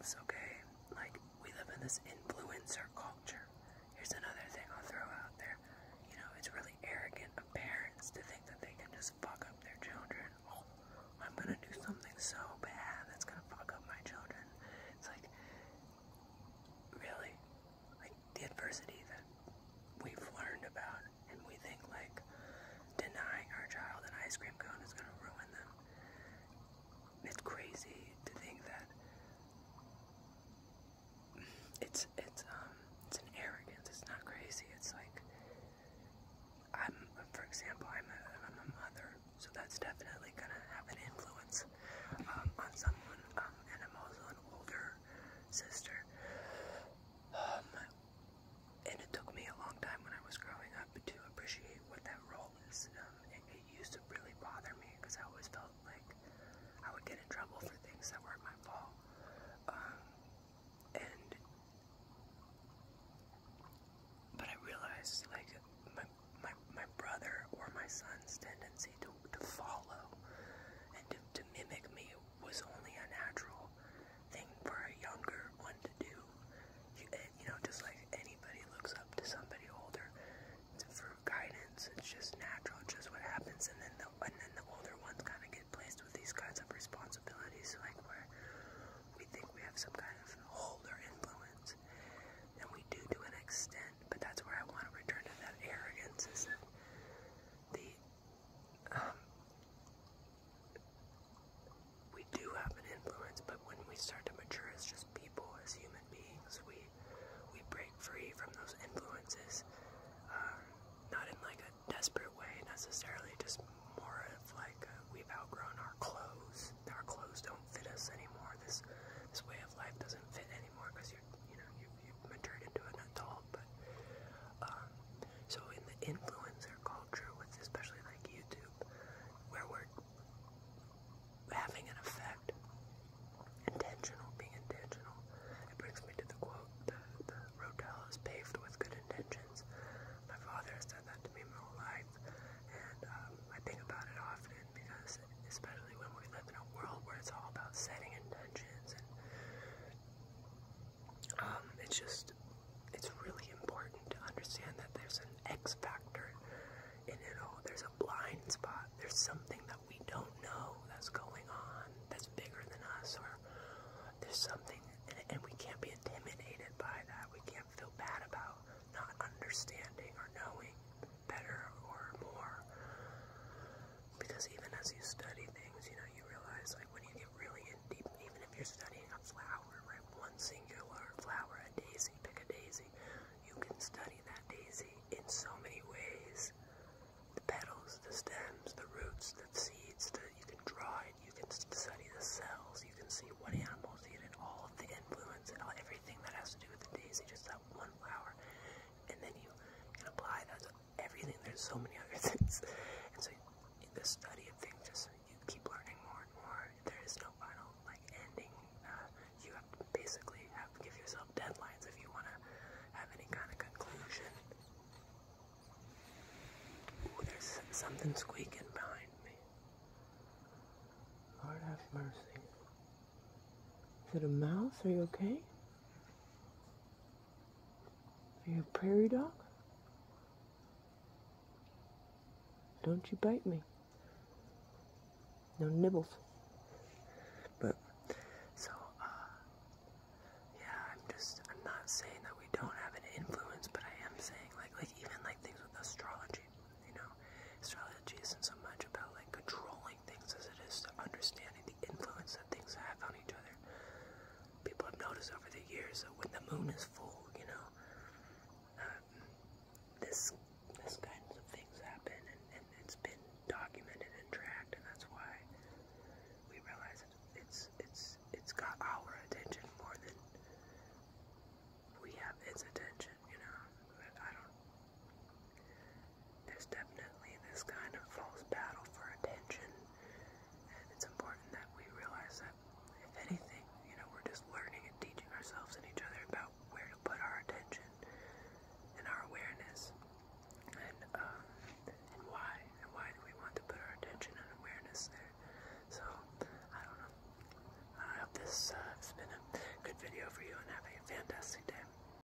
this, okay? Like, we live in this influencer culture. Here's another thing I'll throw out there. You know, it's really arrogant of parents to think that they can just fuck up their children. Oh, I'm gonna do something so bad that's gonna fuck up my children. It's like, really? Like, the adversity that we've learned about, and we think, like, denying our child an ice cream cone is gonna ruin them. It's crazy to think that it's an arrogance. It's not crazy. It's like, for example, I'm a mother, so that's definitely gonna have an influence on someone, and I'm also an older sister. And it took me a long time when I was growing up to appreciate what that role is. It used to really bother me because I always felt like I would get in trouble for things that weren't my fault. But I realized, like, my brother or my son's tendency to follow and to mimic me was only a natural thing for a younger one to do. You know, just like anybody looks up to somebody older for guidance. It's just natural. It's just what happens. And then the older ones kind of get placed with these kinds of responsibilities, like where we think we have some kind of hold or influence, and we do to an extent. But that's where I want to return to that arrogance. Is that we do have an influence, but when we start to mature as just people, as human beings, we break free from those influences. Not in like a desperate way necessarily, just more of like we've outgrown our clothes. Our clothes don't fit us anymore. This way of life doesn't fit anymore because you've matured into an adult. But so in the influencer culture, with especially like YouTube, where we're having an effect, being intentional. It brings me to the quote, the road to hell is paved with good intentions. My father has said that to me my whole life, and I think about it often because, especially when we live in a world where it's all about setting intentions, and it's really important to understand that there's an X factor in it all. There's a blind spot. There's something that we don't know that's going on that's bigger than us, or there's something, and we can't be intimidated by that. We can't feel bad about not understanding or knowing better or more, because even as you study things, you know, you realize, like, when you get really in deep, even if you're studying a flower, right, one singular flower, a daisy, pick a daisy, you can study that daisy in so many ways. The petals, the stems, the roots, the seeds, you can draw it, you can study the cells, you can see what animals eat it, all of the influence, everything that has to do with the daisy, just that one flower. And then you can apply that to everything. There's so many other things. And so in the study of things, just you keep learning more and more. There is no final, like, ending. You have to basically give yourself deadlines if you want to have any kind of conclusion. Ooh, there's something squeaking behind me. Lord have mercy. Is it a mouse? Are you okay? Are you a prairie dog? Don't you bite me. No nibbles. But, so, yeah, I'm not saying that we don't have an influence, but I am saying, like even like things with astrology, you know, astrology isn't so much about, like, controlling things as it is to understanding the influence that things have on each other. People have noticed over the years that when the moon is full,